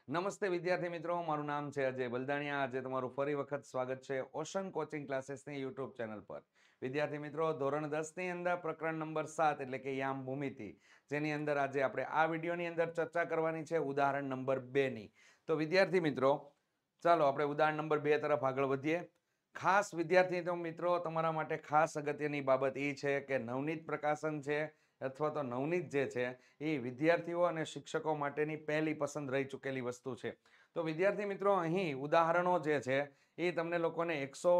નમસ્તે વિદ્યાર્થી મિત્રો, મારું નામ છે અજય બલદાણિયા. આજે તમારું ફરી વખત સ્વાગત છે ઓશન કોચિંગ ક્લાસીસની યુટ્યુબ ચેનલ પર. વિદ્યાર્થી મિત્રો, ધોરણ 10 ની અંદર પ્રકરણ નંબર 7 એટલે કે યામ ભૂમિતિ, જેની અંદર આજે આપણે આ વિડીયોની અંદર ચર્ચા કરવાની છે ઉદાહરણ નંબર 2 ની. તો વિદ્યાર્થી મિત્રો, ચાલો આપણે ઉદાહરણ નંબર 2 તરફ આગળ વધીએ. ખાસ વિદ્યાર્થી મિત્રો, તમારા માટે ખાસ અગત્યની બાબત એ છે કે નવનીત પ્રકાશન છે અથવા તો નવનીત જે છે એ વિદ્યાર્થીઓ અને શિક્ષકો માટેની પહેલી પસંદ રહી ચૂકેલી વસ્તુ છે. તો વિદ્યાર્થી મિત્રો, અહીં ઉદાહરણો જે છે એ તમને લોકોને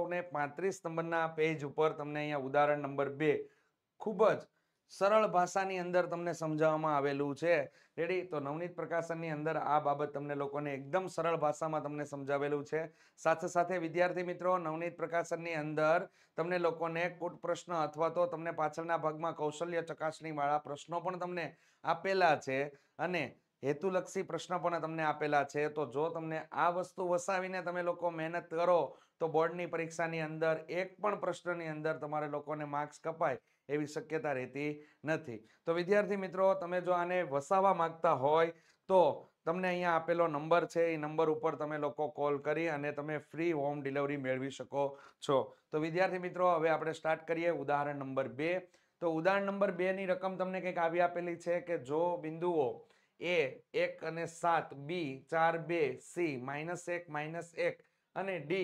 135 નંબરના પેજ ઉપર તમને અહીંયા ઉદાહરણ નંબર 2 ખૂબ જ સરળ ભાષાની અંદર તમને સમજાવવામાં આવેલું છે. રેડી? તો નવનીત પ્રકાશનની અંદર આ બાબત તમને લોકોને એકદમ સરળ ભાષામાં તમને સમજાવેલું છે. સાથે સાથે વિદ્યાર્થી મિત્રો, નવનીત પ્રકાશનની અંદર તમને લોકોને કુટ પ્રશ્ન અથવા તો તમને પાછળના ભાગમાં કૌશલ્ય ચકાસણી વાળા પ્રશ્નો પણ તમને આપેલા છે અને હેતુલક્ષી પ્રશ્ન પણ તમને આપેલા છે. તો જો તમને આ વસ્તુ વસાવીને તમે લોકો મહેનત કરો તો બોર્ડની પરીક્ષાની અંદર એક પણ પ્રશ્નની અંદર તમારે લોકોને માર્ક્સ કપાય એવી શક્યતા રહેતી નથી. તો વિદ્યાર્થી મિત્રો, તમે જો આને વસાવવા માંગતા હોય તો તમને અહીંયા આપેલો નંબર છે એ નંબર ઉપર તમે લોકો કોલ કરી અને તમે ફ્રી હોમ ડિલિવરી મેળવી શકો છો. તો વિદ્યાર્થી મિત્રો, હવે આપણે સ્ટાર્ટ કરીએ ઉદાહરણ નંબર 2. તો ઉદાહરણ નંબર 2 ની રકમ તમને કંઈક આવી આપેલી છે કે જો બિંદુઓ A 1 અને 7, B 4 2, C -1 -1 અને D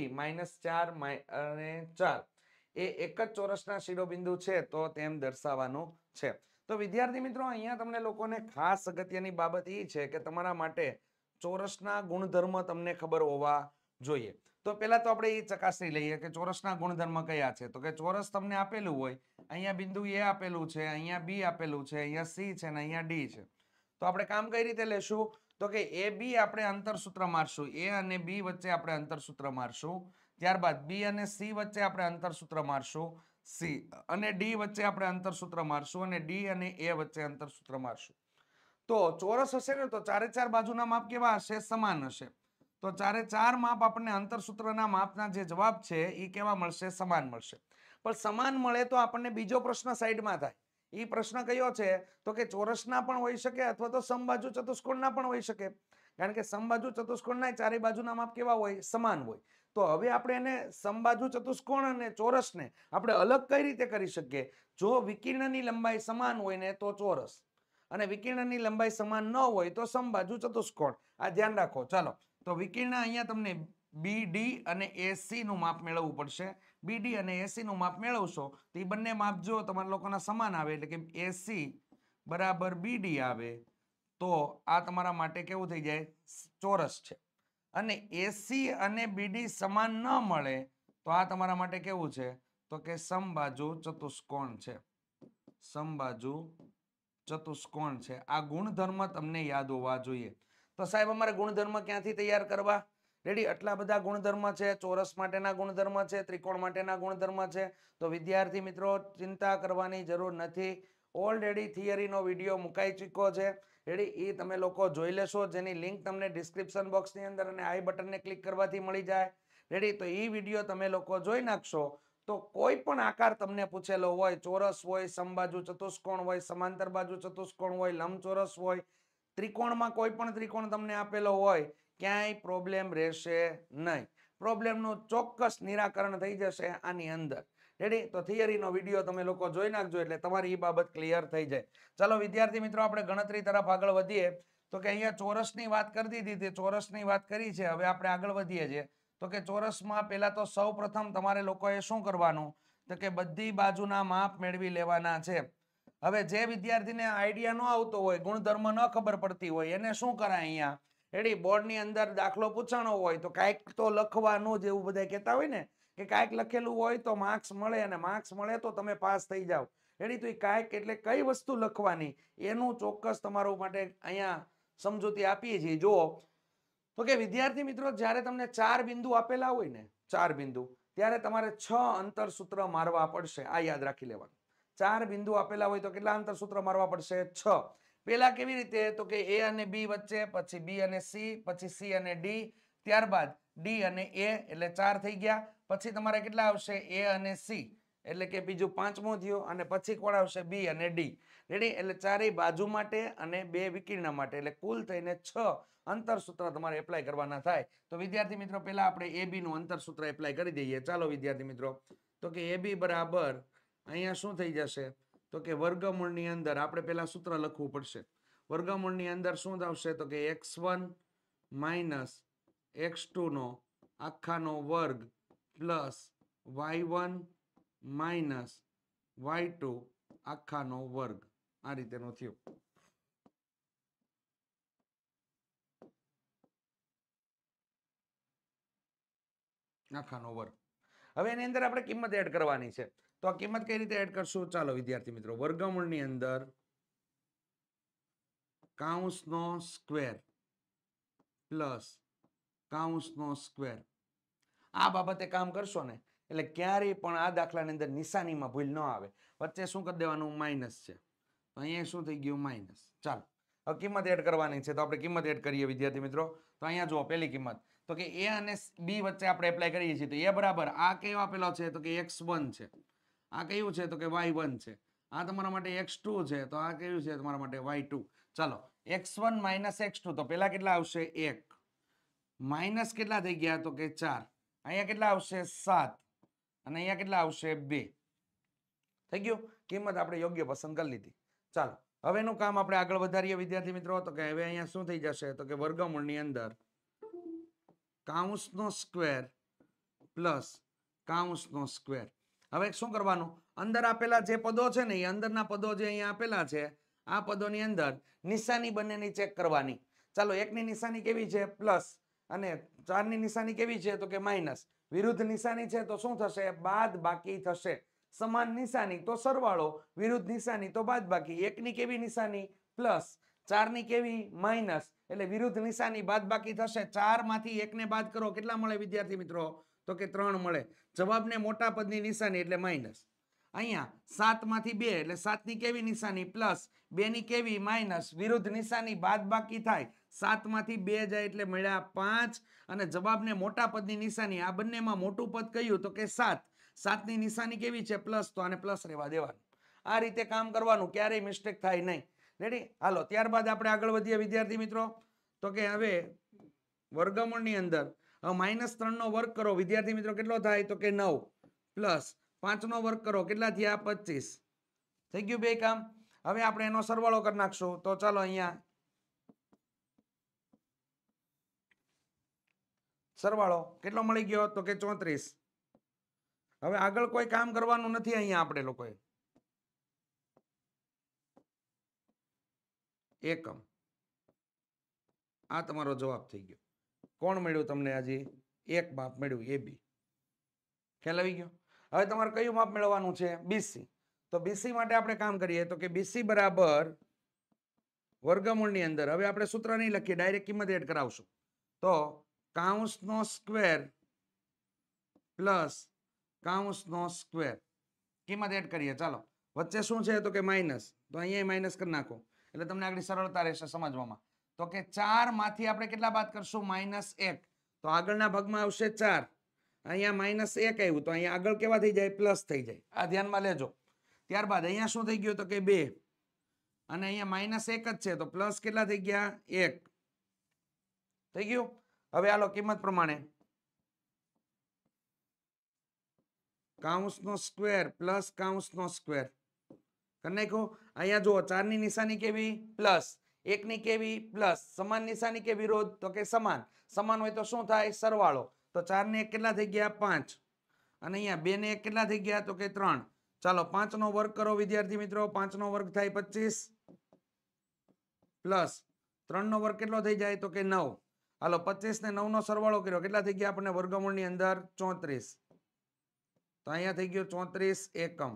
-4 અને 4 એ એક જ ચોરસના શિરોબિંદુ છે તો તેમ દર્શાવવાનું છે. તો વિદ્યાર્થી મિત્રો, અહીંયા તમને લોકોને ખાસ અગત્યની બાબત એ છે કે તમારા માટે ચોરસના ગુણધર્મ તમને ખબર હોવા જોઈએ. તો પહેલા તો આપણે એ ચકાસી લઈએ કે ચોરસના ગુણધર્મ કયા છે. તો કે ચોરસ તમને આપેલું હોય, અહીંયા બિંદુ A આપેલું છે, અહીંયા B આપેલું છે, અહીંયા C છે અને અહીંયા D છે. તો આપણે કામ કઈ રીતે લેશું? તો કે એ બી આપણે અંતરસૂત્ર મારશું. A અને B વચ્ચે આપણે અંતરસૂત્ર મારશું. ત્યારબાદ B અને C વચ્ચે આપણે અંતરસૂત્ર મારશું. C અને D વચ્ચે આપણે અંતરસૂત્ર મારશું અને D અને A વચ્ચે અંતરસૂત્ર મારશું. તો ચોરસ હશે ને તો ચારે ચાર બાજુના માપ કેવા હશે? સમાન હશે. તો ચારે ચાર માપ આપણને અંતરસૂત્રના માપના જે જવાબ છે એ કેવા મળશે? સમાન મળશે. પણ સમાન મળે તો આપણને બીજો પ્રશ્ન સાઈડમાં થાય. એ પ્રશ્ન કયો છે? તો કે ચોરસના પણ હોઈ શકે અથવા તો સમબાજુ ચતુષ્કોણના પણ હોઈ શકે. કારણ કે સમબાજુ ચતુષ્કોણના ચારે બાજુના માપ કેવા હોય? સમાન હોય. તો હવે આપણે એને સમબાજુ ચતુષ્કોણ અને ચોરસને આપણે અલગ કઈ રીતે કરી શકીએ? જો વિકર્ણની લંબાઈ સમાન હોય ને તો ચોરસ, અને વિકર્ણની લંબાઈ સમાન ન હોય તો સમબાજુ ચતુષ્કોણ. આ ધ્યાન રાખો. ચાલો, તો વિકર્ણ અહીંયા તમને BD અને AC નું માપ મેળવવું પડશે. BD અને AC નું માપ મેળવશો તો એ બંને માપ જો તમારા લોકોના સમાન આવે એટલે કે AC બરાબર BD આવે તો આ તમારા માટે કેવું થઈ જાય? ચોરસ છે. અને AC અને BD સમાન ન મળે તો આ તમારા માટે કેવું છે? તો કે સમબાજુ ચતુષ્કોણ છે. સમબાજુ ચતુષ્કોણ છે. આ ગુણધર્મ તમને યાદ હોવા જોઈએ. તો સાહેબ, અમારે ગુણધર્મ ક્યાંથી તૈયાર કરવા? રેડી? આટલા બધા ગુણધર્મ છે. ચોરસ માટેના ગુણધર્મ છે, ત્રિકોણ માટેના ગુણધર્મ છે. તો વિદ્યાર્થી મિત્રો, ચિંતા કરવાની જરૂર નથી. ઓલરેડી થિયરીનો વિડીયો મુકાઈ ચૂક્યો છે. રેડી? એ તમે લોકો જોઈ લેશો, જેની લિંક તમને ડિસ્ક્રિપ્શન બોક્સની અંદર અને આઈ બટનને ક્લિક કરવાથી મળી જાય. રેડી? તો એ વિડીયો તમે લોકો જોઈ નાખશો તો કોઈ પણ આકાર તમને પૂછેલો હોય, ચોરસ હોય, સમબાજુ ચતુષ્કોણ હોય, સમાંતર બાજુ ચતુષ્કોણ હોય, લંબચોરસ હોય, ત્રિકોણમાં કોઈ પણ ત્રિકોણ તમને આપેલો હોય, ક્યાંય પ્રોબ્લેમ રહેશે નહીં. પ્રોબ્લેમનું ચોક્કસ નિરાકરણ થઈ જશે આની અંદર. રેડી? તો થિયરીનો વિડીયો તમે લોકો જોઈ નાખજો એટલે તમારી એ બાબત ક્લિયર થઈ જાય. ચાલો વિદ્યાર્થી મિત્રો, આપણે ગણતરી તરફ આગળ વધીએ. તો કે અહીંયા ચોરસની વાત કરી દીધી, ચોરસની વાત કરી છે. હવે આપણે આગળ વધીએ છીએ. તો કે ચોરસમાં પહેલા તો સૌ પ્રથમ તમારે લોકોએ શું કરવાનું? તો કે બધી બાજુના માપ મેળવી લેવાના છે. હવે જે વિદ્યાર્થીને આઈડિયા ન આવતો હોય, ગુણધર્મ ન ખબર પડતી હોય, એને શું કરાય? અહીંયા રેડી, બોર્ડની અંદર દાખલો પૂછાણો હોય તો કાંઈક તો લખવાનું જ, એવું બધા કહેતા હોય ને કે કાંઈક લખેલું હોય તો માર્ક્સ મળે, અને માર્ક્સ મળે તો તમે પાસ થઈ જાઓ. રેડી? તો એ કાંઈક એટલે કઈ વસ્તુ લખવાની એનું ચોક્કસ તમારું માટે અહીંયા સમજૂતી આપીએ છીએ. જુઓ, તો કે વિદ્યાર્થી મિત્રો, જ્યારે તમને 4 બિંદુ આપેલા હોય ને, 4 બિંદુ, ત્યારે તમારે 6 અંતરસૂત્ર મારવા પડશે. આ યાદ રાખી લેવાનું. 4 બિંદુ આપેલા હોય તો કેટલા અંતરસૂત્ર મારવા પડશે? 6. પેલા કેવી રીતે? તો કે A અને B વચ્ચે, પછી B અને C, પછી C અને D, ત્યારબાદ D અને A, એટલે 4 થઈ ગયા. પછી તમારે કેટલા આવશે? A અને C, એટલે કે બીજું પાંચમું થયું અને પછી કોણ આવશે બી અને ડી. રેડી? એટલે ચારેય બાજુ માટે અને બે વિકર્ણ માટે એટલે કુલ થઈને 6 અંતરસૂત્ર તમારે એપ્લાય કરવાના થાય. તો વિદ્યાર્થી મિત્રો પહેલા આપણે AB નું અંતરસૂત્ર એપ્લાય કરી દઈએ. ચાલો વિદ્યાર્થી મિત્રો, તો કે AB બરાબર અહીંયા શું થઈ જશે? તો કે વર્ગમૂળની અંદર આપણે પહેલા સૂત્ર લખવું પડશે. વર્ગમૂળની અંદર શું આવશે? તો કે x1 માઇનસ x2 નો આખાનો વર્ગ પ્લસ y1 માઇનસ y2 આખાનો વર્ગ. આ રીતેનું થયું. આખાનો વર્ગ. હવે એની અંદર આપણે કિંમત એડ કરવાની છે. તો આ કિંમત કઈ રીતે એડ કરશું? ચાલો વિદ્યાર્થી મિત્રો, વર્ગમૂળની અંદર કાઉંસનો સ્ક્વેર પ્લસ કાઉંસનો સ્ક્વેર. આ બાબતે કામ કરશો ને એટલે ક્યારેય પણ આ દાખલાની અંદર નિશાનીમાં ભૂલ ન આવે. વચ્ચે શું કરી દેવાનું? માઇનસ છે. તો અહીંયા શું થઈ ગયું? માઇનસ. ચાલો હવે કિંમત એડ કરવાની છે, તો આપણે કિંમત એડ કરીએ વિદ્યાર્થી મિત્રો. તો અહીંયા જુઓ પહેલી કિંમત, તો કે a અને b વચ્ચે આપણે એપ્લાય કરીએ છીએ. તો a બરાબર આ કયો આપેલો છે? તો કે x1 છે. આ કયું છે? તો કે y1 છે. આ તમારા માટે x2 છે. તો આ કયું છે? તમારા માટે y2. ચાલો x1 માઇનસ x2, તો પેલા કેટલા આવશે? 1 માઇનસ કેટલા થઈ ગયા? તો કે 4. અહીંયા કેટલા આવશે? 7 અને અહીંયા કેટલા આવશે? 2. થઈ ગયું? કિંમત આપણે યોગ્ય પસંદ કરી લીધી. ચાલો હવેનું કામ આપણે આગળ વધારીએ વિદ્યાર્થી મિત્રો. તો કે હવે અહીંયા શું થઈ જશે? તો કે વર્ગમૂળની અંદર કાઉંસનો સ્ક્વેર પ્લસ કાઉંસનો સ્ક્વેર. હવે શું કરવાનું? અંદર આપેલા જે પદો છે ને એ અંદરના પદો જે અહીંયા આપેલા છે, આ પદોની અંદર નિશાની બંનેની ચેક કરવાની. ચાલો એકની નિશાની કેવી છે? પ્લસ, અને 4 ની નિશાની કેવી છે? તો કે માઇનસ. વિરુદ્ધ નિશાની છે તો શું થશે? બાદ બાકી થશે. સમાન નિશાની તો સરવાળો, વિરુદ્ધ નિશાની તો બાદ બાકી. 1 ની કેવી નિશાની? પ્લસ, 4 ની કેવી? માઇનસ. એટલે વિરુદ્ધ નિશાની બાદ બાકી થશે. 4 માંથી 1 ને બાદ કરો, કેટલા મળે વિદ્યાર્થી મિત્રો? તો કે 3 મળે. જવાબને મોટા પદની નિશાની એટલે માઇનસ. અહીંયા 7 માંથી 2 એટલે 7 ની કેવી નિશાની? પ્લસ, 2 ની કેવી? માઇનસ. વિરુદ્ધ નિશાની બાદ બાકી થાય. 7 માંથી 2 જાય એટલે મળ્યા 5 અને જવાબને મોટા પદની નિશાની. આ બંનેમાં મોટું પદ કયું? તો કે 7. 7 ની નિશાની કેવી છે? પ્લસ, તો આને પ્લસ રહેવા દેવાનું. આ રીતે કામ કરવાનું, ક્યારેય મિસ્ટેક થાય નહીં. રેડી? હાલો ત્યારબાદ આપણે આગળ વધીએ વિદ્યાર્થી મિત્રો. તો કે હવે વર્ગમૂળની અંદર -3 નો વર્ગ કરો વિદ્યાર્થી મિત્રો, કેટલો થાય? તો કે 9 પ્લસ 5 નો વર્ગ કરો, કેટલા થયા? 25. થઈ ગયું બે કામ. હવે આપણે એનો સરવાળો કરી નાખશું. તો ચાલો અહીંયા સરવાળો કેટલો મળી ગયો? તો કે 34. હવે આગળ કોઈ કામ કરવાનું નથી અહીંયા આપણે લોકોએ. એકમ. આ તમારો જવાબ થઈ ગયો. કોણ મળ્યું તમને? હજી એક માપ મળ્યું, AB. ખ્યાલ આવી ગયો? હવે તમારે કયું માપ મેળવવાનું છે? BC. તો BC માટે આપણે કામ કરીએ. તો કે BC બરાબર વર્ગમૂળની અંદર, હવે આપણે સૂત્ર નહીં લખીએ, ડાયરેક્ટ કિંમત એડ કરાવશું. તો કાઉંસનો સ્ક્વેર પ્લસ કાઉંસનો સ્ક્વેર. કિંમત એડ કરીએ. ચાલો વચ્ચે શું છે? તો કે માઇનસ. તો અહીંયા માઇનસ કરી નાખો એટલે તમને આગળ સરળતા રહેશે સમજવામાં. તો કે 4 માંથી આપણે કેટલા બાદ કરશું? -1. તો આગળના ભાગમાં આવશે 4. અહીંયા -1 આવ્યું તો અહીંયા આગળ કેવા થઈ જાય? પ્લસ થઈ જાય. આ ધ્યાનમાં લેજો. ત્યારબાદ અહીંયા શું થઈ ગયું? તો કે 2 અને અહીંયા -1 જ છે તો પ્લસ કેટલા થઈ ગયા? 1 થઈ ગયું. હવે હાલો કિંમત પ્રમાણે કાઉંસનો સ્ક્વેર પ્લસ કાઉંસનો સ્ક્વેર કરી નાખ્યું. અહીંયા જુઓ 4 ની નિશાની કેવી? પ્લસ, 1 ની કેવી? પ્લસ. સમાન નિશાની કે વિરોધ? તો કે સમાન. સમાન હોય તો શું થાય? સરવાળો. તો 4 ને 1 કેટલા થઈ ગયા? 5 અને અહીંયા 2 ને 1 કેટલા થઈ ગયા? તો કે 3. ચાલો 5 નો વર્ગ કરો વિદ્યાર્થી મિત્રો. 5 નો વર્ગ થાય 25 પ્લસ 3 નો વર્ગ કેટલો થઈ જાય? તો કે 9. હાલો 25 ને 9 નો સરવાળો કર્યો, કેટલા થઈ ગયા આપણને વર્ગમૂળની અંદર? 34. તો અહીંયા થઈ ગયો 34 એકમ.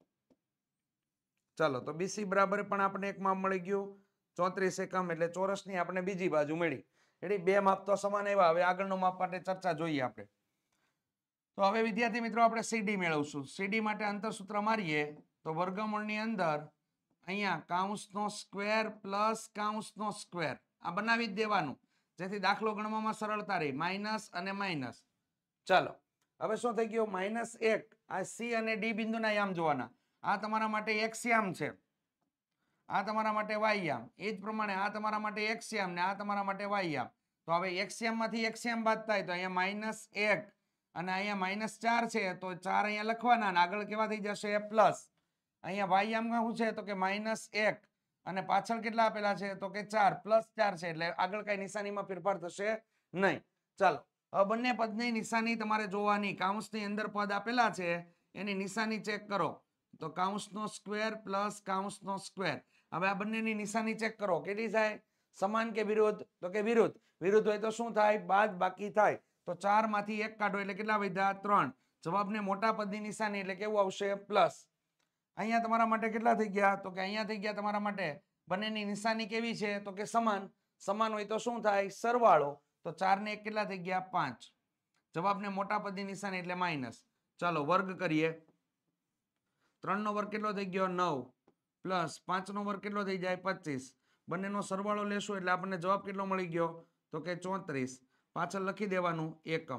ચાલો તો BC બરાબર પણ આપણે એક માપ મળી ગયું 34 એકમ, એટલે ચોરસની આપણે બીજી બાજુ મળી. એટલે બે માપ તો સમાન આવ્યા. હવે આગળનો માપ માટે ચર્ચા જોઈએ આપણે. તો હવે વિદ્યાર્થી મિત્રો આપણે CD મેળવશું. CD માટે અંતરસૂત્ર મારીએ તો વર્ગમૂળની અંદર અહીંયા કાઉંસનો સ્ક્વેર પ્લસ કાઉંસનો સ્ક્વેર આ બનાવી જ દેવાનું, જેથી દાખલો ગણવામાં સરળતા રહે. માઇનસ અને માઇનસ. ચાલો હવે શું થઈ ગયું -1 આ સી અને ડી બિંદુના યામ જોવાના આ તમારા માટે x યામ છે આ તમારા માટે y યામ એ જ પ્રમાણે આ તમારા માટે x યામ ને આ તમારા માટે y યામ તો હવે x યામમાંથી x યામ બાદ થાય તો અહીંયા -1 અને અહીંયા -4 છે તો 4 અહીંયા લખવાના અને આગળ કેવા થઈ જશે પ્લસ અહીંયા y યામમાં શું છે તો કે -1 અને પાછળ કેટલા આપેલા છે તો કે 4 +4 છે એટલે આગળ કઈ નિશાનીમાં ફેરફાર થશે નહીં ચાલો હવે બંને પદની નિશાની તમારે જોવાની કૌંસની અંદર પદ આપેલા છે એની નિશાની ચેક કરો તો કૌંસનો સ્ક્વેર પ્લસ કૌંસનો સ્ક્વેર હવે આ બંનેની નિશાની ચેક કરો કેટલી થાય સમાન કે વિરુદ્ધ તો કે વિરુદ્ધ વિરુદ્ધ હોય તો શું થાય બાદ બાકી થાય તો 4 માંથી 1 કાઢો એટલે કેટલા વધ્યા 3 જવાબને મોટા પદની નિશાની એટલે કેવું આવશે પ્લસ અહીંયા તમારા માટે કેટલા થઈ ગયા તો કે અહીંયા થઈ ગયા તમારા માટે બંનેની નિશાની કેવી છે તો કે સમાન સમાન હોય તો શું થાય સરવાળો તો 4 ને 1 કેટલા થઈ ગયા 5 જવાબને મોટા પદની નિશાની એટલે માઇનસ ચાલો વર્ગ કરીએ 3 નો વર્ગ કેટલો થઈ ગયો 9 પ્લસ 5 નો વર્ગ કેટલો થઈ જાય 25 બંનેનો સરવાળો લેશું એટલે આપણને જવાબ કેટલો મળી ગયો તો કે 34 પાછળ લખી દેવાનું એકમ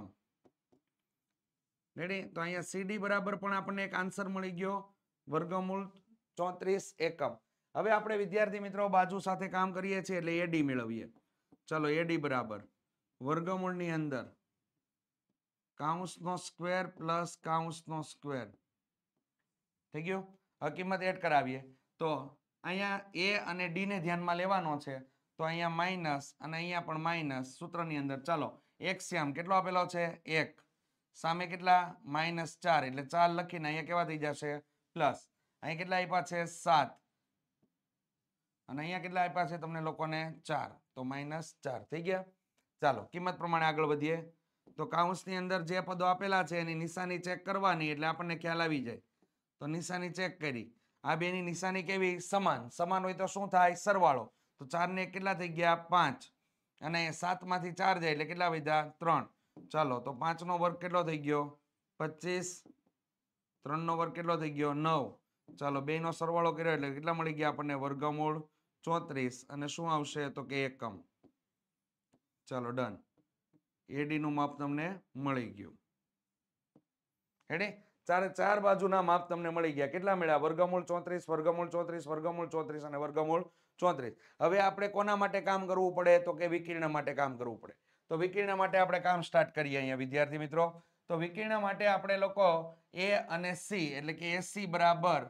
રેડી તો અહીંયા સીડી બરાબર પણ આપણને એક આન્સર મળી ગયો વર્ગમૂળ 34 એકમ હવે આપણે વિદ્યાર્થી મિત્રો બાજુ સાથે કામ કરીએ છીએ એટલે એડી મેળવીએ ચલો એડી બરાબર વર્ગમૂળની અંદર કૌંસનો સ્ક્વેર પ્લસ કૌંસનો સ્ક્વેર થઈ ગયું હવે કિંમત એડ કરાવીએ તો અહીંયા એ અને ડી ને ધ્યાનમાં લેવાનો છે તો અહીંયા માઇનસ અને અહીંયા પણ માઇનસ સૂત્રની અંદર ચાલો એક શ્યામ કેટલો આપેલો છે 1 સામે કેટલા -4 એટલે 4 લખીને અહીંયા કેવા થઈ જશે પ્લસ અહીંયા કેટલા આપ્યા છે 7 અને અહીંયા કેટલા આપ્યા છે તમને લોકોને 4 તો -4 થઈ ગયા ચાલો કિંમત પ્રમાણે આગળ વધીએ તો કૌંસની અંદર જે પદો આપેલા છે એની નિશાની ચેક કરવાની એટલે આપણને ખ્યાલ આવી જાય તો નિશાની ચેક કરી આ બેની નિશાની કેવી સમાન સમાન હોય તો શું થાય સરવાળો તો 4 ને 1 કેટલા થઈ ગયા 5 અને 7 માંથી 4 જાય એટલે કેટલા વધ્યા 3 ચાલો તો 5 નો વર્ગ કેટલો થઈ ગયો 25 3 નો વર્ગ કેટલો થઈ ગયો 9 ચાલો બે નો સરવાળો કર્યો એટલે કેટલા મળી ગયા આપણને વર્ગમૂળ 34 અને શું આવશે તો કે એકમ ચાલો ડન એડી નું માપ તમને મળી ગયું હેડે ચારે ચાર બાજુના માપ તમને મળી ગયા કેટલા મળ્યા વર્ગમૂળ 34 વર્ગમૂળ 34 વર્ગમૂળ 34 અને વર્ગમૂળ 34 હવે આપણે કોના માટે કામ કરવું પડે તો કે વિકર્ણ માટે કામ કરવું પડે તો વિકર્ણ માટે આપણે કામ સ્ટાર્ટ કરીએ અહીંયા વિદ્યાર્થી મિત્રો તો વિકર્ણ માટે આપણે લોકો એ અને સી એટલે કે એસી બરાબર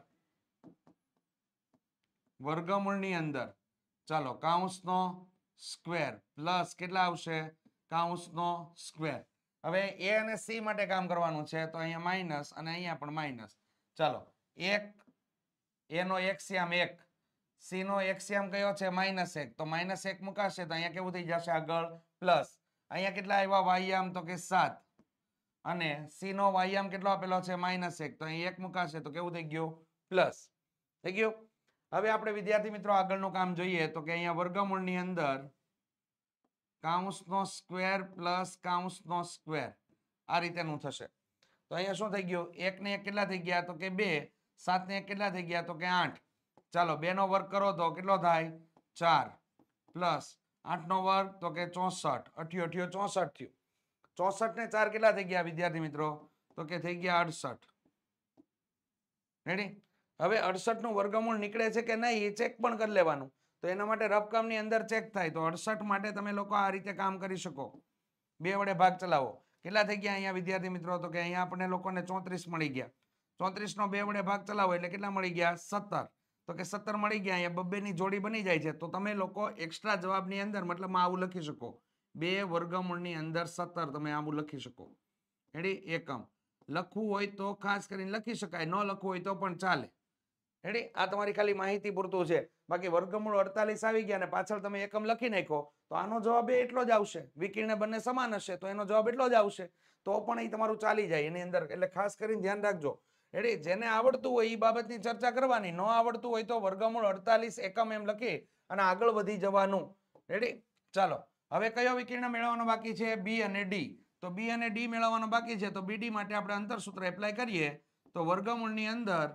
વર્ગમૂળની અંદર ચાલો કૌંસનો સ્ક્વેર પ્લસ કેટલા આવશે કૌંસનો સ્ક્વેર હવે એ અને સી માટે કામ કરવાનું છે તો અહીંયા માઇનસ અને અહીંયા પણ માઇનસ ચાલો એક એ નો એક્સિયમ 1 સી નો એક્સિયમ કયો છે -1 તો -1 મુકાશે તો અહીંયા કેવું થઈ જશે આગળ પ્લસ અહીંયા કેટલા આવ્યા વાયામ તો કે 7 અને સી નો વાયામ કેટલો આપેલો છે -1 તો અહીં 1 મુકાશે તો કેવું થઈ ગયું પ્લસ થઈ ગયું હવે આપણે વિદ્યાર્થી મિત્રો આગળનું કામ જોઈએ તો કે અહીંયા વર્ગમૂળની અંદર કૌંસનો સ્ક્વેર પ્લસ કૌંસનો સ્ક્વેર આ રીતેનું થશે તો અહીંયા શું થઈ ગયું 1 ને 1 કેટલા થઈ ગયા તો કે 2 7 ને 1 કેટલા થઈ ગયા તો કે 8 ચાલો 2 નો વર્ગ કરો તો કેટલો થાય 4 પ્લસ 8 નો વર્ગ તો કે 64 88 64 થયું 64 ને 4 કેટલા થઈ ગયા વિદ્યાર્થી મિત્રો તો કે થઈ ગયા 68 રેડી હવે 68 નું વર્ગમૂળ નીકળે છે કે નહીં એ ચેક પણ કરી લેવાનું તો એના માટે રફકામની અંદર ચેક થાય તો 68 માટે તમે લોકો આ રીતે કામ કરી શકો 2 વડે ભાગ ચલાવો કેટલા થઈ ગયા અહીંયા વિદ્યાર્થી મિત્રો તો કે અહીંયા આપણે લોકોને 34 મળી ગયા 34 નો 2 વડે ભાગ ચલાવો એટલે કેટલા મળી ગયા 17 તો કે 17 મળી ગયા અહીંયા બબ્બે ની જોડી બની જાય છે તો તમે લોકો એક્સ્ટ્રા જવાબની અંદર મતલબ આવું લખી શકો 2 વર્ગમૂળની અંદર 17 તમે આવું લખી શકો રેડી એકમ લખવું હોય તો ખાસ કરીને લખી શકાય ન લખવું હોય તો પણ ચાલે રેડી આ તમારી ખાલી માહિતી પૂરતું છે બાકી વર્ગમૂળ 48 આવી ગયા ને પાછળ તમે એકમ લખી નાખો તો આનો જવાબ એટલો જ આવશે વિકર્ણ બંને સમાન હશે તો એનો જવાબ એટલો જ આવશે તો પણ એ તમારું ચાલી જાય એની અંદર એટલે ખાસ કરીને ધ્યાન રાખજો રેડી જેને આવડતું હોય એ બાબતની ચર્ચા કરવાની ન આવડતું હોય તો વર્ગમૂળ 48 એકમ એમ લખી અને આગળ વધી જવાનું રેડી ચાલો હવે કયો વિકર્ણ મેળવવાનો બાકી છે બી અને ડી તો બી અને ડી મેળવવાનો બાકી છે તો બીડી માટે આપણે અંતર સૂત્ર એપ્લાય કરીએ તો વર્ગમૂળની અંદર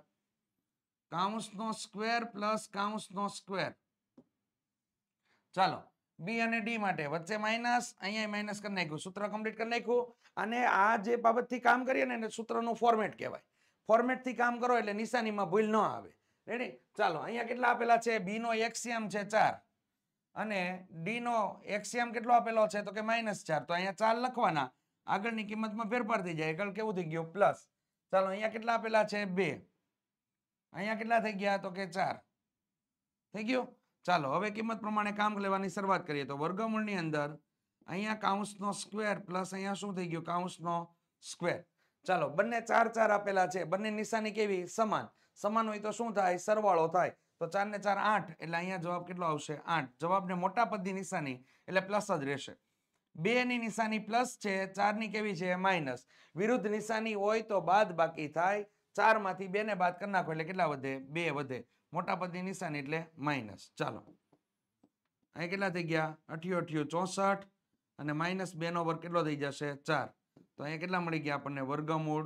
કૌંસનો સ્ક્વેર પ્લસ કૌંસનો સ્ક્વેર ચાલો બી અને ડી માટે વચ્ચે માઇનસ, અહીંયા માઇનસ કરી નાખ્યું, સૂત્ર કમ્પ્લીટ કરી નાખ્યું. અને આ જે બાબતથી કામ કરીએ ને એને સૂત્રનું ફોર્મેટ કહેવાય. ફોર્મેટથી કામ કરો એટલે નિશાનીમાં ભૂલ ન આવે. રેડી? ચાલો અહીંયા કેટલા આપેલા છે? બી નો એક્સિયમ છે 4 અને ડી નો એક્સિયમ કેટલો આપેલો છે તો કે -4. તો અહીંયા 4 લખવાના, આગળની કિંમતમાં ફેરફાર થઈ જાય. આગળ કેવું થઈ ગયું? પ્લસ. ચાલો અહીંયા કેટલા આપેલા છે? 2. અહીંયા કેટલા થઈ ગયા તો કે 4 થઈ ગયું. ચાલો હવે કિંમત પ્રમાણે કામ લેવાની શરૂઆત કરીએ. તો વર્ગમૂળની અંદર અહીંયા કાઉન્સનો સ્ક્વેર પ્લસ અહીંયા શું થઈ ગયું? કાઉન્સનો સ્ક્વેર. ચાલો બંને 4 4 આપેલા છે. બંને નિશાની કેવી? સમાન. સમાન હોય તો શું થાય? સરવાળો થાય. તો 4 ને 4 8 એટલે અહીંયા જવાબ કેટલો આવશે? 8. જવાબને મોટા પદની નિશાની એટલે પ્લસ જ રહેશે. 2 ની નિશાની પ્લસ છે, 4 ની કેવી છે? માઇનસ. વિરુદ્ધ નિશાની હોય તો બાદ બાકી થાય. 4 માંથી 2 ને બાદ કરી નાખો એટલે કેટલા વધે? 2 વધે. મોટા પદની નિશાની એટલે માઇનસ. ચાલો અહીં કેટલા થઈ ગયા? 8 8 64 અને -2 નો વર્ગ કેટલો થઈ જશે? 4. તો અહીંયા કેટલા મળી ગયા આપણને? વર્ગમૂળ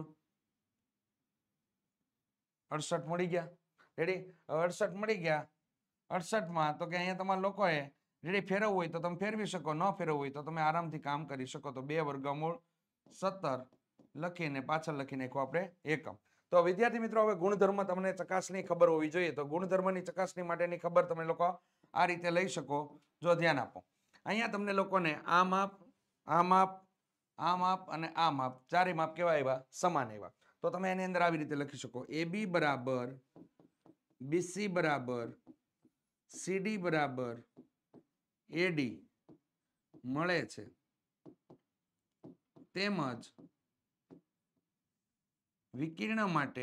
68 મળી ગયા. રેડી? 68 મળી ગયા. 68 માં તો કે અહીંયા તમારા લોકોએ રેડી ફેરવવું હોય તો તમે ફેરવી શકો, ન ફેરવવું હોય તો તમે આરામથી કામ કરી શકો. તો 2 વર્ગમૂળ 17 લખીને પાછળ લખી નાખો આપણે એકમ. તો વિદ્યાર્થી મિત્રો હવે ગુણધર્મ તમને ચકાસણી ખબર હોવી જોઈએ. તો ગુણધર્મની ચકાસણી માટેની ખબર તમે લોકો આ રીતે લઈ શકો. જો ધ્યાન આપો, અહીંયા તમને લોકોને આ માપ, આ માપ, આ માપ અને આ માપ, ચારે માપ કેવા આવ્યા? સમાન આવ્યા. તો તમે એની અંદર આવી રીતે લખી શકો: AB બરાબર BC બરાબર CD બરાબર AD મળે છે, તેમજ વિકર્ણ માટે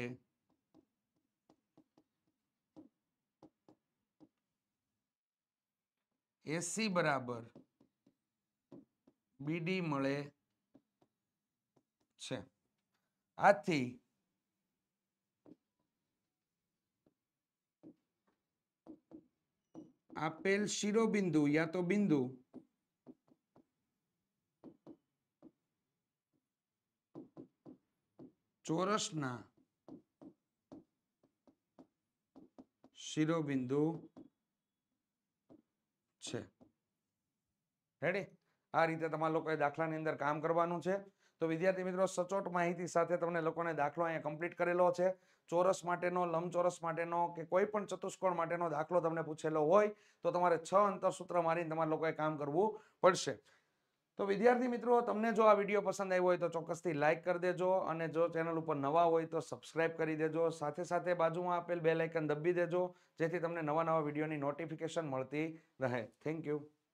AC બરાબર BD મળે છે. આથી આપેલ શિરોબિંદુ યા તો બિંદુ ચોરસના શિરોબિંદુ છે. રેડી? આ રીતે તમારા લોકોએ દાખલાની અંદર કામ કરવાનું છે. તો વિદ્યાર્થી મિત્રો સચોટ માહિતી સાથે તમને લોકોને દાખલો અહીંયા કમ્પ્લીટ કરેલો છે. ચોરસ માટેનો, લંબચોરસ માટેનો કે કોઈ પણ ચતુષ્કોણ માટેનો દાખલો તમને પૂછેલો હોય તો તમારે 6 અંતરસૂત્ર મારીને તમારા લોકોએ કામ કરવું પડશે. તો વિદ્યાર્થી મિત્રો તમને જો આ વિડીયો પસંદ આવ્યો હોય તો ચોક્કસથી લાઈક કરી દેજો અને જો ચેનલ ઉપર નવા હોય તો સબસ્ક્રાઇબ કરી દેજો. સાથે સાથે બાજુમાં આપેલ બેલ આઇકન દબાવી દેજો જેથી તમને નવા વિડીયોની નોટિફિકેશન મળતી રહે. Thank you.